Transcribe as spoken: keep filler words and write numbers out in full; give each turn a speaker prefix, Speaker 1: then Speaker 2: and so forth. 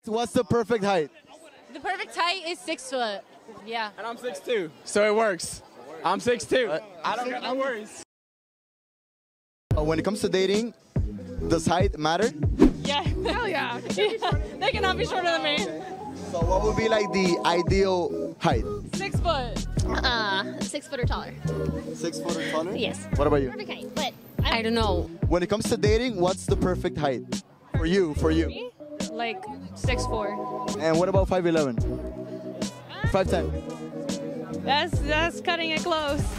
Speaker 1: What's the perfect height?
Speaker 2: The perfect height is six foot. Yeah.
Speaker 3: And I'm six two, so it works. I'm six two. I don't got no worries.
Speaker 1: Uh, when it comes to dating, does height matter?
Speaker 2: Yeah. Hell yeah. They cannot be shorter than me.
Speaker 1: So what would be like the ideal height?
Speaker 2: Six foot.
Speaker 4: Uh, six foot or taller.
Speaker 1: Six foot or taller?
Speaker 4: Yes.
Speaker 1: What about you?
Speaker 4: Perfect height, but
Speaker 2: I don't know.
Speaker 1: When it comes to dating, what's the perfect height? For you, for you.
Speaker 2: Like six four.
Speaker 1: And what about five eleven? five ten?
Speaker 2: That's that's cutting it close.